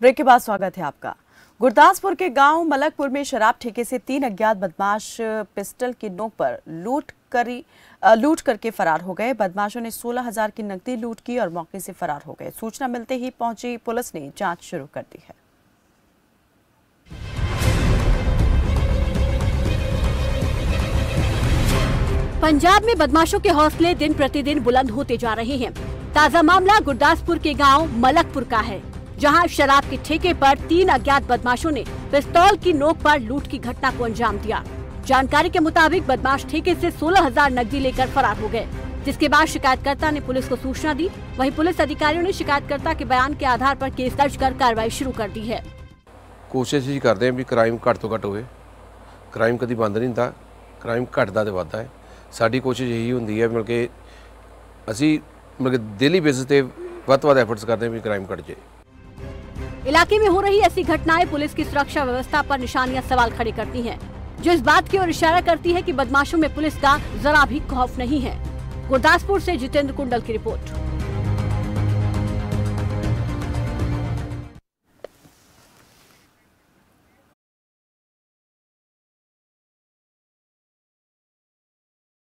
Break के बाद स्वागत है आपका। गुरदासपुर के गांव मलकपुर में शराब ठेके से 3 अज्ञात बदमाश पिस्टल की नोक पर लूट करके फरार हो गए। बदमाशों ने 16,000 की नकदी लूट की और मौके से फरार हो गए। सूचना मिलते ही पहुंची पुलिस ने जांच शुरू कर दी है। पंजाब में बदमाशों के हौसले दिन प्रतिदिन बुलंद होते जा रहे हैं। ताजा मामला गुरदासपुर के गांव मलकपुर का है, जहां शराब के ठेके पर 3 अज्ञात बदमाशों ने पिस्तौल की नोक पर लूट की घटना को अंजाम दिया। जानकारी के मुताबिक बदमाश ठेके से 16,000 नकदी लेकर फरार हो गए, जिसके बाद शिकायतकर्ता ने पुलिस को सूचना दी। वहीं पुलिस अधिकारियों ने शिकायतकर्ता के बयान के आधार पर केस दर्ज कर कार्रवाई शुरू कर दी है। कोशिश ही करते हैं भी क्राइम घट तो घट होवे। क्राइम कभी बंद नहीं होता, क्राइम घटदा ते वधदा है। साडी कोशिश यही होंदी है मतलब कि असी डेली बेसिस पे वध तो वध एफर्ट्स करते हैं भी क्राइम घट जाए। इलाके में हो रही ऐसी घटनाएं पुलिस की सुरक्षा व्यवस्था पर निशानियां सवाल खड़े करती हैं, जो इस बात की ओर इशारा करती है कि बदमाशों में पुलिस का जरा भी खौफ नहीं है। गुरदासपुर से जितेंद्र कुंडल की रिपोर्ट।